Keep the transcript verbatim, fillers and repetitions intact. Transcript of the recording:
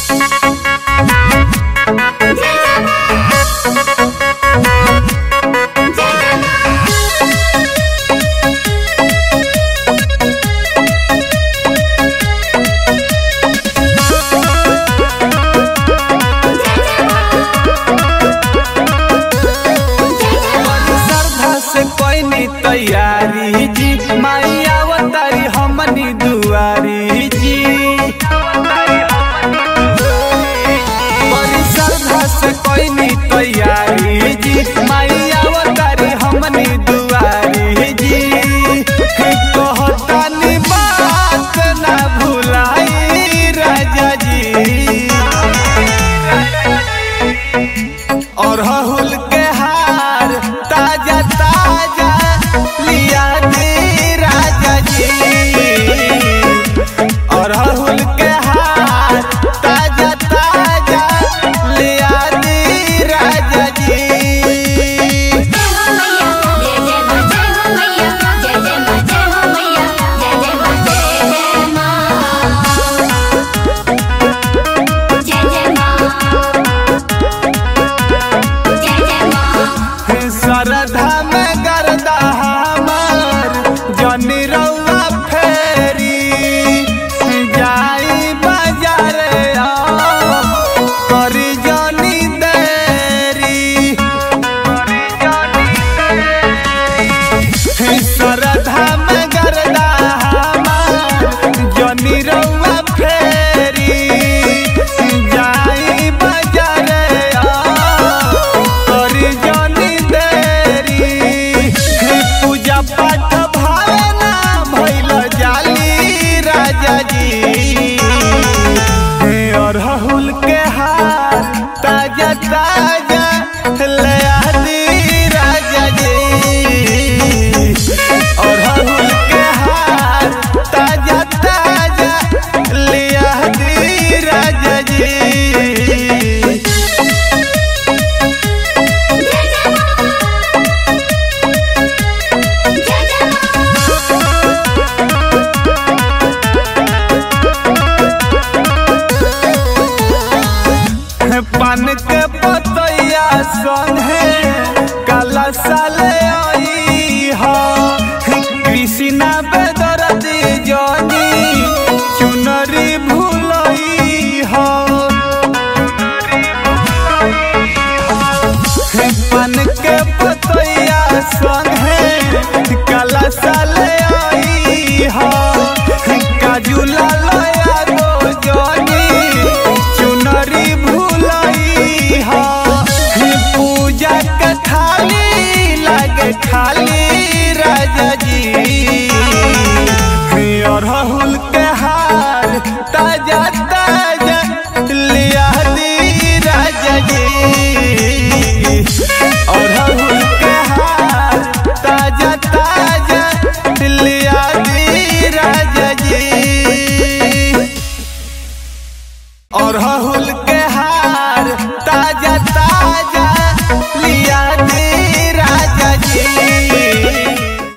तैयारी जी माई आवतारी हमनी दुआरी जी बड़ी श्रद्धा से कोई नहीं तैयारी जी माई आवतारी हमनी दुआरी जी कहतानी बात ना भुलाई राजा जी और हुल के हार ताजा ताजा लिया दे राजा जी और हुल के हार ताजा ताजा लिया दे राजा जी। श्रद्धा में गर्दा हमार जनी रउआ फेरी जाई बाजार करी जनी देरी श्रद्धा में गर्दा हमार जनी रउआ फेरी जाई बाजार करी जनी पूजा पाठ भावना भइल जाली राजा जी और हुल के हार ताजा ताजा ले आदि राजा जी और हुल के हार ताजा ताजा ले आदि राजा जी। पान के पतैया संगे काला साले आई हो कृष्णा बेदरदी जनी चुनरी भूलई हो पान के पतैया संगे काला साले आई हो काजू लालया गो जनी चुनरी भूलई हो पूजा के थाली लागे खाली राजा जी और हुल के हार ताजा ताजा लिया दी राजा जी और हुल के हार ताजा ताजा लिया दी राजा जी और हुल